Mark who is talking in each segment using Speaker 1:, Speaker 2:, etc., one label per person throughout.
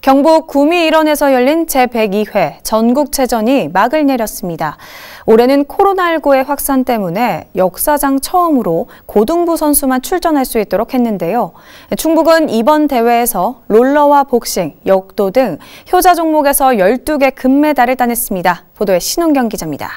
Speaker 1: 경북 구미 일원에서 열린 제102회 전국체전이 막을 내렸습니다. 올해는 코로나19의 확산 때문에 역사상 처음으로 고등부 선수만 출전할 수 있도록 했는데요. 충북은 이번 대회에서 롤러와 복싱, 역도 등 효자 종목에서 12개 금메달을 따냈습니다. 보도에 신원경 기자입니다.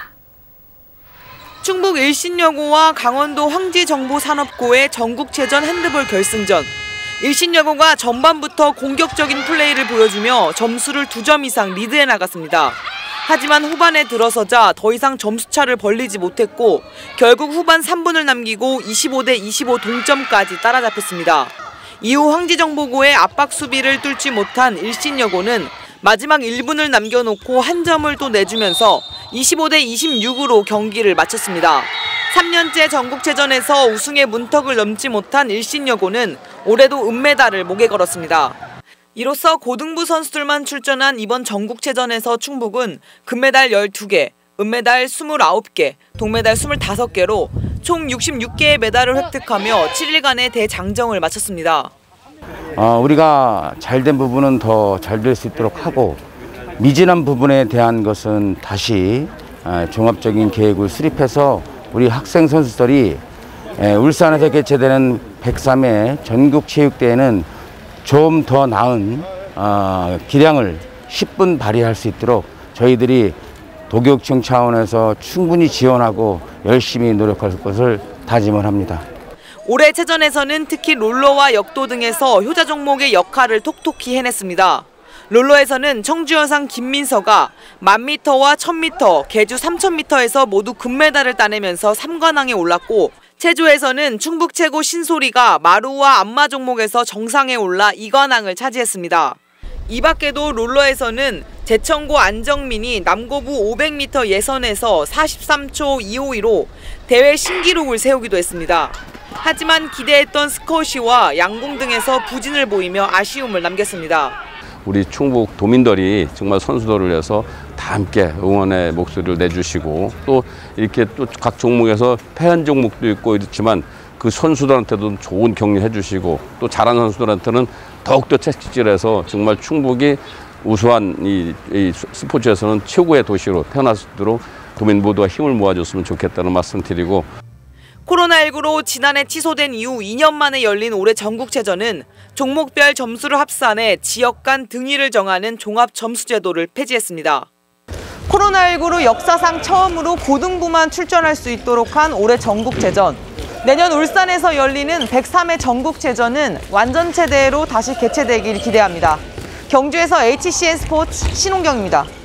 Speaker 2: 충북 일신여고와 강원도 황지정보산업고의 전국체전 핸드볼 결승전. 일신여고가 전반부터 공격적인 플레이를 보여주며 점수를 2점 이상 리드해 나갔습니다. 하지만 후반에 들어서자 더 이상 점수차를 벌리지 못했고 결국 후반 3분을 남기고 25대 25 동점까지 따라잡혔습니다. 이후 황지정보고의 압박 수비를 뚫지 못한 일신여고는 마지막 1분을 남겨놓고 한 점을 또 내주면서 25대 26으로 경기를 마쳤습니다. 3년째 전국체전에서 우승의 문턱을 넘지 못한 일신여고는 올해도 은메달을 목에 걸었습니다. 이로써 고등부 선수들만 출전한 이번 전국체전에서 충북은 금메달 12개, 은메달 29개, 동메달 25개로 총 66개의 메달을 획득하며 7일간의 대장정을 마쳤습니다.
Speaker 3: 우리가 잘된 부분은 더 잘 될 수 있도록 하고 미진한 부분에 대한 것은 다시 종합적인 계획을 수립해서 우리 학생 선수들이 울산에서 개최되는 103회 전국체육대회는 좀 더 나은 기량을 10분 발휘할 수 있도록 저희들이 도교육청 차원에서 충분히 지원하고 열심히 노력할 것을 다짐을 합니다.
Speaker 2: 올해 체전에서는 특히 롤러와 역도 등에서 효자 종목의 역할을 톡톡히 해냈습니다. 롤러에서는 청주여상 김민서가 1000m와 1000m, 계주 3000m에서 모두 금메달을 따내면서 3관왕에 올랐고 체조에서는 충북 최고 신소리가 마루와 안마 종목에서 정상에 올라 2관왕을 차지했습니다. 이 밖에도 롤러에서는 제천고 안정민이 남고부 500m 예선에서 43초 252로 대회 신기록을 세우기도 했습니다. 하지만 기대했던 스쿼시와 양궁 등에서 부진을 보이며 아쉬움을 남겼습니다.
Speaker 4: 우리 충북 도민들이 정말 선수들을 위해서 다 함께 응원의 목소리를 내주시고 또 이렇게 또 각 종목에서 패한 종목도 있고 이렇지만 그 선수들한테도 좋은 격려해 주시고 또 잘하는 선수들한테는 더욱더 채찍질해서 정말 충북이 우수한 이 스포츠에서는 최고의 도시로 태어날 수 있도록 도민 모두가 힘을 모아줬으면 좋겠다는 말씀 드리고
Speaker 2: 코로나19로 지난해 취소된 이후 2년 만에 열린 올해 전국체전은 종목별 점수를 합산해 지역 간 등위를 정하는 종합점수제도를 폐지했습니다. 코로나19로 역사상 처음으로 고등부만 출전할 수 있도록 한 올해 전국체전. 내년 울산에서 열리는 103회 전국체전은 완전체 대회로 다시 개최되길 기대합니다. 경주에서 HCN 스포츠 신홍경입니다.